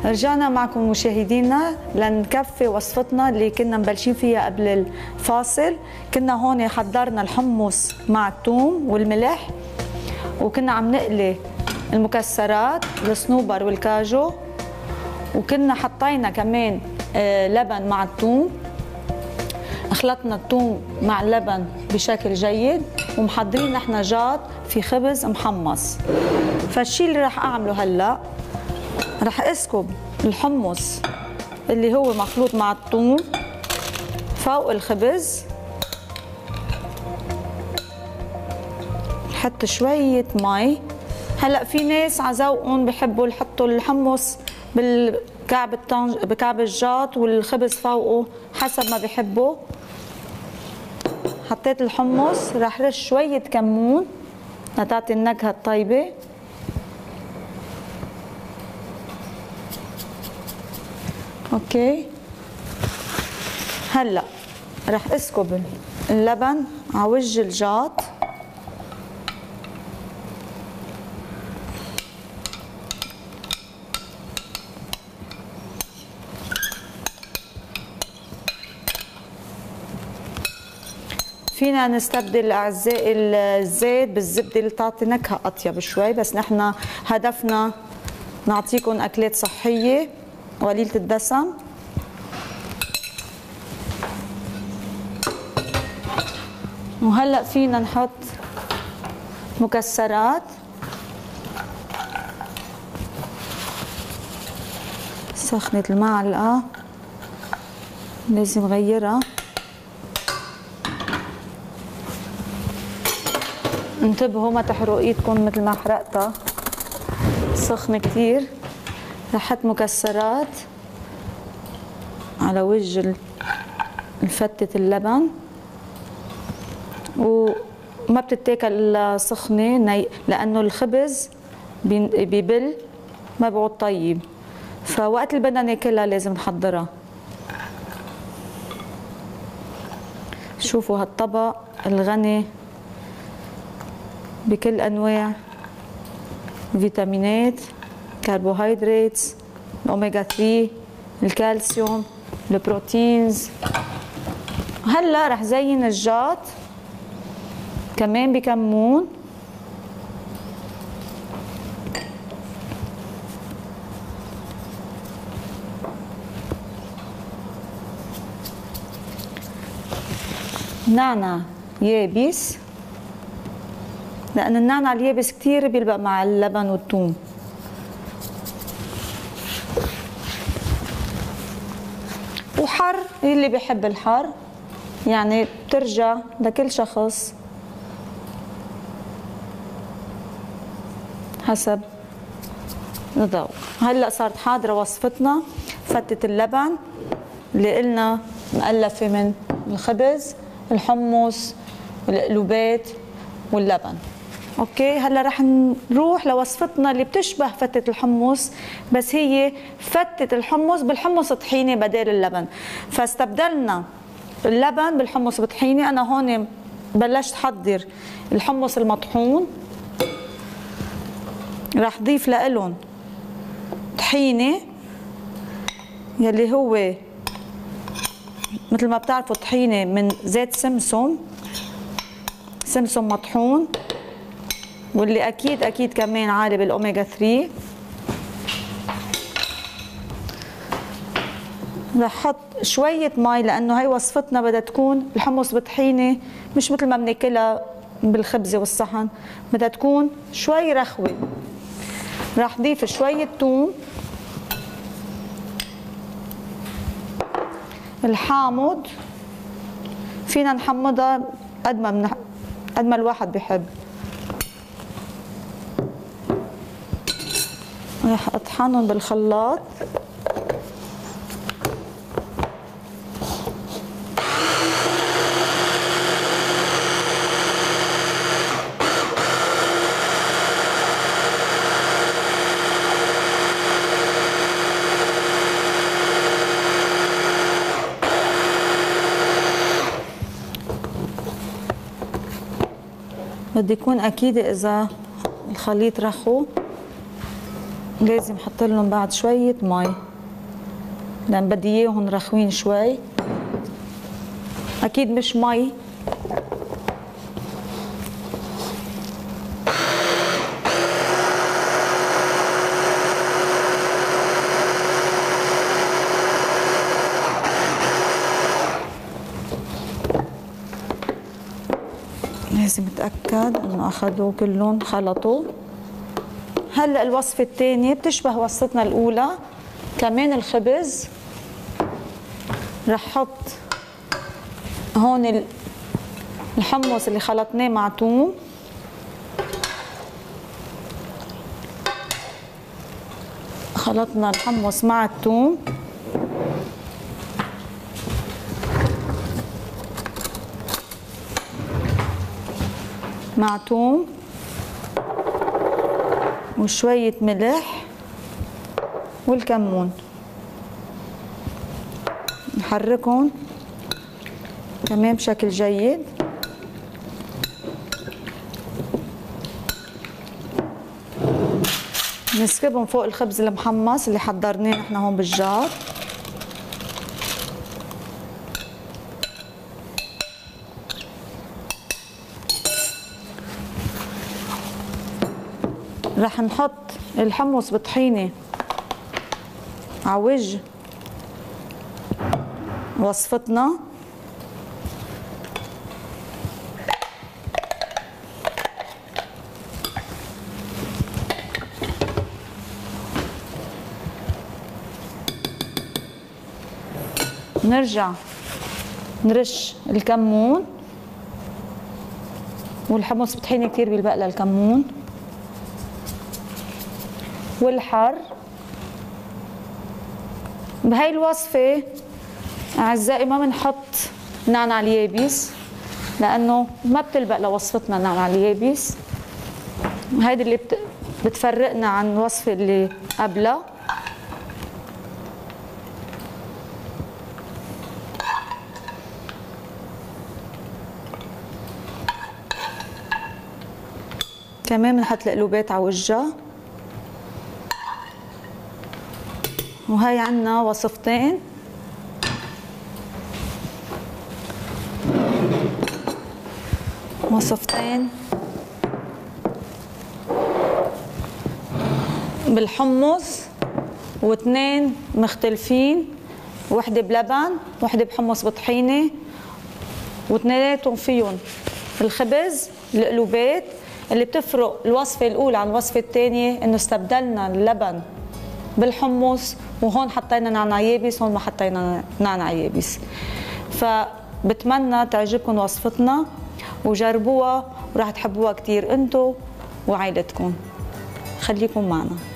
رجعنا معكم مشاهدينا لنكفي وصفتنا اللي كنا مبلشين فيها قبل الفاصل. كنا هون حضرنا الحمص مع الثوم والملح، وكنا عم نقلي المكسرات الصنوبر والكاجو، وكنا حطينا كمان لبن مع الثوم. خلطنا الثوم مع اللبن بشكل جيد، ومحضرين نحن جاط في خبز محمص. فالشي اللي راح اعمله هلا، راح اسكب الحمص اللي هو مخلوط مع الثوم فوق الخبز. نحط شوية مي. هلا في ناس على ذوقهم بحبوا يحطوا الحمص بكعب الجاط والخبز فوقه حسب ما بحبوا. حطيت الحمص، راح رش شوية كمون لتعطي النكهة الطيبة. اوكي، هلا راح اسكب اللبن على وجه الجاط. فينا نستبدل اعزائي الزيت بالزبده اللي تعطي نكهه اطيب شوي، بس نحن هدفنا نعطيكم اكلات صحيه وقليله الدسم. وهلا فينا نحط مكسرات. سخنت المعلقه، لازم غيرها. انتبهوا ما تحرقوا ايدكم مثل ما حرقتها، سخنه كثير. رح احط مكسرات على وجه فتة اللبن، وما بتتاكل الا سخنه لانه الخبز بيبل ما بيعود طيب، فوقت اللي بدنا ناكلها لازم نحضرها. شوفوا هالطبق الغني بكل انواع فيتامينات، كربوهيدرات، الاوميجا 3، الكالسيوم، البروتينز. هلا رح زين الجاط كمان بكمون. نعناع يابس، لأن النعناع اليابس كتير بيلبق مع اللبن والثوم. وحر، اللي بيحب الحر يعني بترجع لكل شخص حسب الذوق. هلا صارت حاضرة وصفتنا، فتة اللبن اللي قلنا مؤلفة من الخبز، الحمص، القلوبات واللبن. اوكي، هلا رح نروح لوصفتنا اللي بتشبه فتة الحمص، بس هي فتة الحمص بالحمص طحينة بدال اللبن. فاستبدلنا اللبن بالحمص بطحينة. انا هون بلشت احضر الحمص المطحون، رح ضيف لهم طحينة يلي هو مثل ما بتعرفوا طحينة من زيت سمسم مطحون، واللي اكيد كمان عالي بالاوميجا 3. رح احط شويه مي لانه هي وصفتنا بدها تكون الحمص بطحينه، مش مثل ما بناكلها بالخبزه والصحن، بدها تكون شوي رخوه. رح ضيف شويه ثوم، الحامض فينا نحمضها قد ما الواحد بحب. رح اطحنهم بالخلاط. بدي يكون اكيد اذا الخليط رخو. لازم احط لهم بعد شوية مي لأن بدي اياهم رخوين شوي، أكيد مش مي. لازم اتأكد انه اخذوا كلهم خلطوا. هلا الوصفة الثانية بتشبه وصفتنا الأولى، كمان الخبز. رح احط هون الحمص اللي خلطناه مع ثوم، خلطنا الحمص مع الثوم مع ثوم وشوية ملح والكمون، نحركهم كمان بشكل جيد. نسكبهم فوق الخبز المحمص اللي حضرناه نحن هون بالجار. رح نحط الحمص بطحينة على وجه وصفتنا. نرجع نرش الكمون، والحمص بطحينة كتير بيلبق للكمون والحر. بهاي الوصفة أعزائي ما بنحط نعناع اليابس لأنه ما بتلبق لوصفتنا نعناع اليابس، هيدي اللي بتفرقنا عن الوصفة اللي قبلها. كمان بنحط القلوبات على وجهها. وهي عنا وصفتين، بالحمص واثنين مختلفين، وحده بلبن وحده بحمص بطحينه، واثنيناتهم فيهم الخبز القلوبات. اللي بتفرق الوصفه الاولى عن الوصفه الثانيه انه استبدلنا اللبن بالحمص، وهون حطينا نعناع يابس، هون ما حطينا نعناع يابس. فبتمنى تعجبكم وصفتنا وجربوها، وراح تحبوها كثير انتو وعائلتكم. خليكم معنا.